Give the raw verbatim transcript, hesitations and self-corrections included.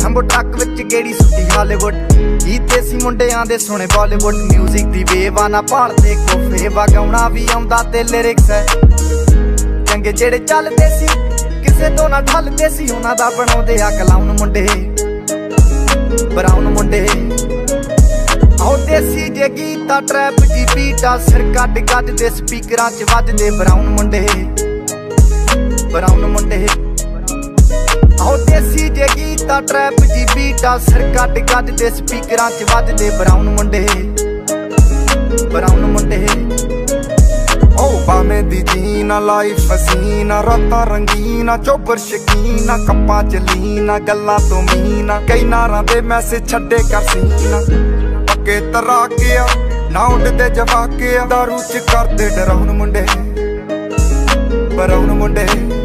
Jumbo truck ਵਿੱਚ ਗੇੜੀ ਸੁੱਟੀ Hollywood. ਹੀ ਦੇਸੀ ਮੁੰਡਿਆਂ ਦੇ ਸੁਣੇ ਬਾਲੀਵੁੱਡ। ਮਿਊਜ਼ਿਕ ਦੀ ਵੇਵ ਆ ਨਾ ਭਾਲਦੇ ਕੋਫੇ ਵਾ, ਗਾਉਣਾ ਵੀ ਆਉਂਦਾ ਤੇ ਲਿਰਿਕਸ ਹੈ ਚੰਗੇ ਜਿਹੜੇ ਚੱਲਦੇ ਸੀ, ਕਿਸੇ ਤੋਂ ਨਾ ਠੱਲਦੇ ਸੀ। ਉਹਨਾਂ ਦਾ ਬਣਾਉਂਦੇ ਆ ਕਲਾਉਨ ਮੁੰਡੇ, ਬਰਾਉਨ ਮੁੰਡੇ। ਆਓ ਦੇਸੀ ਜੇ ਗੀਤਾ ਟਰੈਪ ਜੀ ਬੀਟਾ, ਸਿਰ ਕੱਢ ਕੱਢ ਦੇ ਸਪੀਕਰਾਂ ਚ ਵੱਜਦੇ ਬਰਾਉਨ ਮੁੰਡੇ, ਬਰਾਉਨ ਮੁੰਡੇ। ਆਓ ਦੇਸੀ ਜੇ ਗੀਤਾ ਟਰੈਪ ਜੀ ਬੀਟਾ, ਸਿਰ ਕੱਢ ਕੱਢ ਦੇ ਸਪੀਕਰਾਂ ਚ ਵੱਜਦੇ ਬਰਾਉਨ ਮੁੰਡੇ, ਬਰਾਉਨ ਮੁੰਡੇ। ਓ ਬਾਵੇਂ ਦੀ ਜੀਨਾ ਲਾਈਫ ਹਸੀਨਾ, ਰਾਤਾਂ ਰੰਗੀਨਾ, ਚੋਬਰ ਸ਼ਕੀਨਾ, ਕੱਪਾਂ ਚ ਲੀਨਾ, ਗੱਲਾਂ ਤੋਂ ਮੀਨਾ, ਕਈ ਨਾਰਾਂ ਦੇ ਮੈਸੇਜ ਛੱਡੇ ਕਰ ਸੀਨਾ। ਪੱਕੇ ਤਰਾਕੇ ਆ ਨਾ ਉੱਡਦੇ ਜਵਾਕੇ ਆ, ਦਾਰੂ ਚ ਕਰਦੇ ਡਰਾਉਣ ਮੁੰਡੇ, ਬਰਾਉਨ ਮੁੰਡੇ।